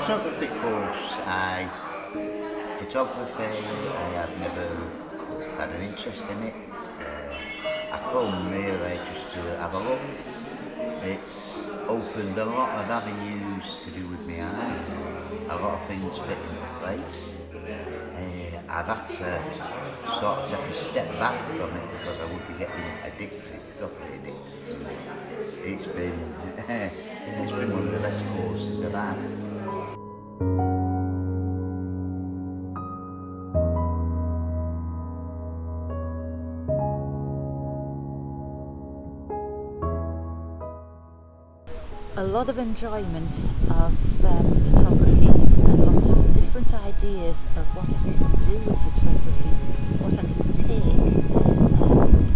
photography course, photography, I have never had an interest in it. I come really just to have a look. It's opened a lot of avenues to do with my eye. A lot of things fit into place. I've had to sort of take a step back from it because I would be getting addicted, properly addicted to it. It's been one of the best courses I've had. A lot of enjoyment of photography and lots of different ideas of what I can do with photography, what I can take.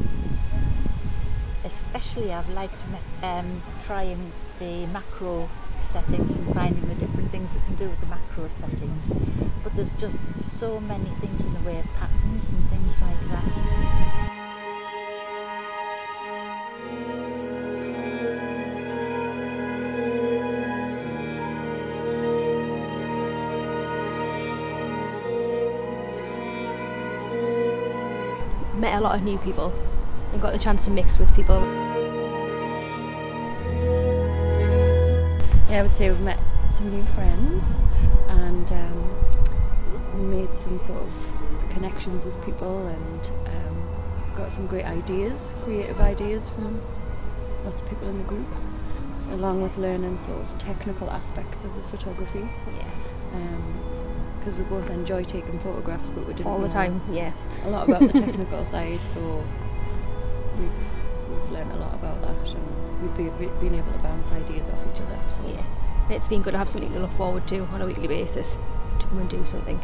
Especially I've liked trying the macro settings and finding the different things you can do with the macro settings. But there's just so many things in the way of patterns and things like that. Met a lot of new people and got the chance to mix with people. Yeah, I would say we've met some new friends and made some sort of connections with people and got some great ideas, creative ideas from lots of people in the group, along with learning sort of technical aspects of the photography. Yeah. Because we both enjoy taking photographs, but we didn't All the know time, yeah. a lot about the technical side, so we've learned a lot about that, and we've been able to bounce ideas off each other. So. Yeah, it's been good to have something to look forward to on a weekly basis, to come and do something.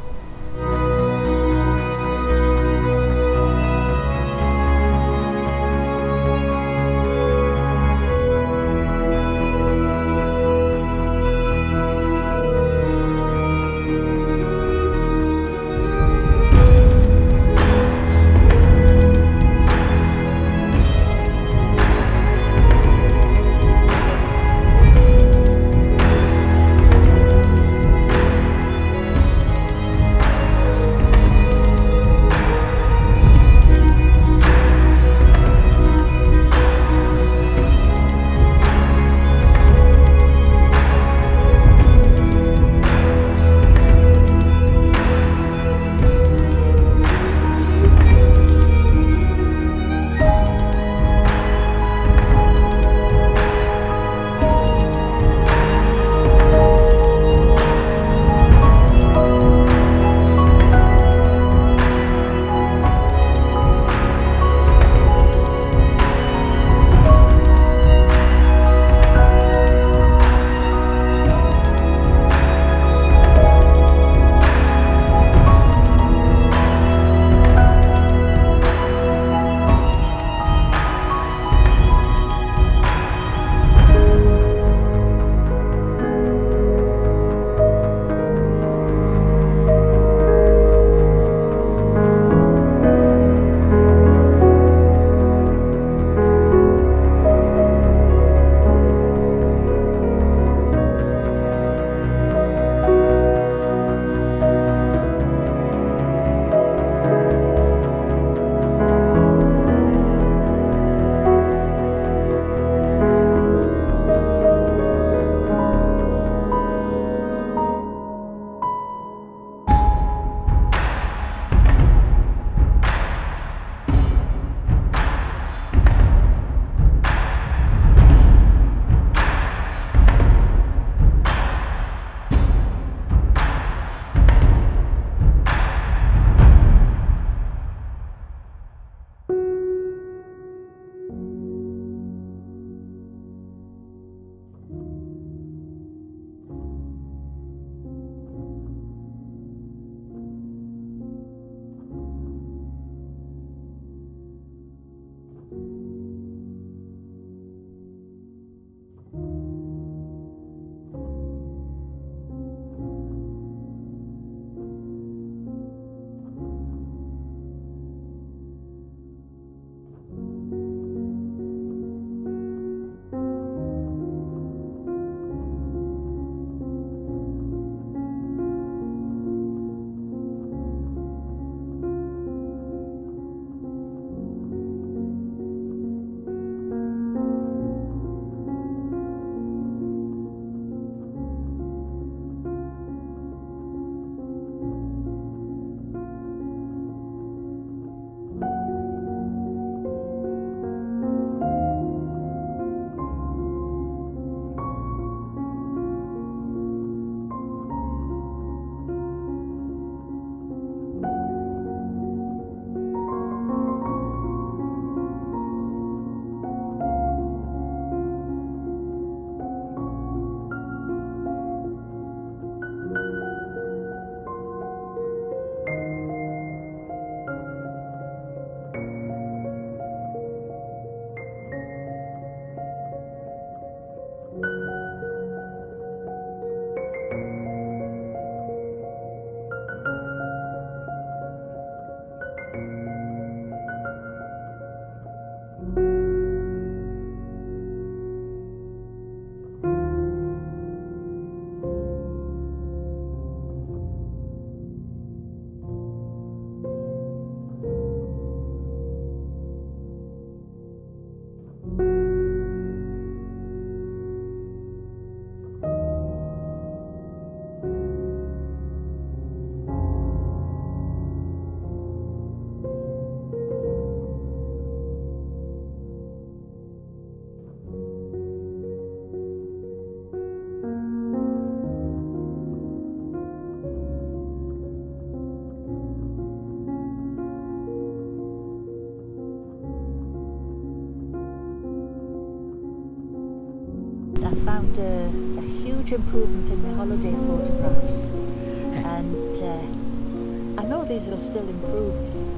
found a huge improvement in my holiday photographs, and I know these will still improve